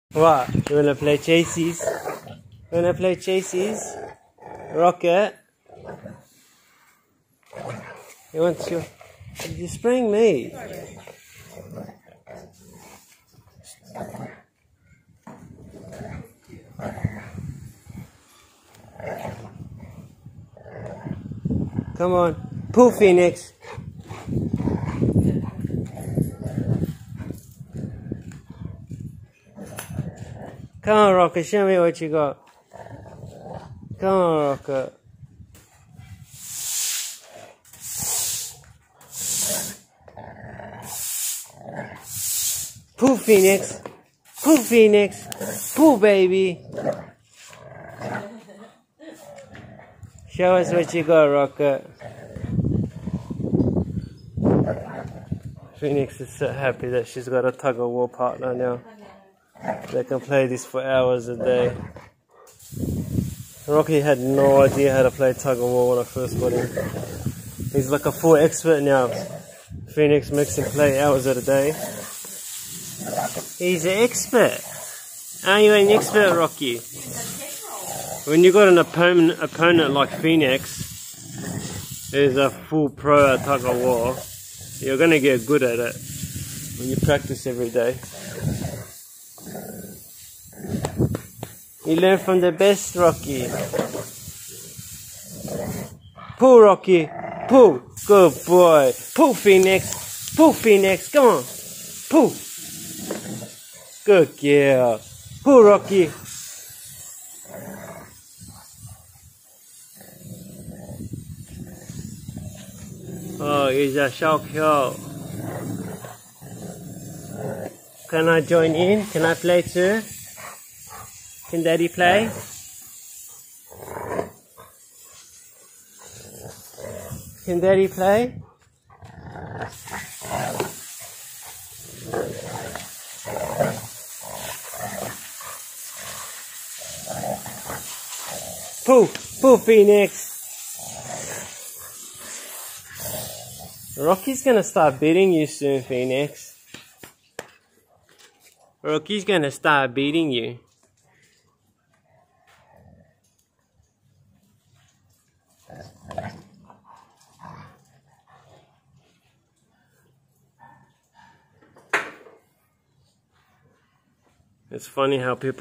What? You wanna play chasies? You wanna play chasies? Rocket? You want to? You're spraying me. Come on. Pull, Phoenix. Come on, Rocket. Show me what you got. Come on, Rocket. Pull, Phoenix. Pull, Phoenix. Pull, baby. Show us what you got, Rocket. Phoenix is so happy that she's got a tug-of-war partner now. They can play this for hours a day. Rocky had no idea how to play tug-of-war when I first got him. He's like a full expert now. Phoenix makes him play hours at a day. He's an expert. Are you an expert, Rocky? When you got an opponent like Phoenix, who's a full pro at tug-of-war, you're going to get good at it when you practice every day. You learn from the best, Rocky. Pull, Rocky. Pull. Good boy. Pull, Phoenix. Pull, Phoenix. Come on. Pull. Good girl. Pull, Rocky. Oh, he's a shock hill. Can I join in? Can I play too? Can Daddy play? Can Daddy play? Pull! Pull, Phoenix! Rocky's gonna start beating you soon, Phoenix. Rocky's gonna start beating you. It's funny how people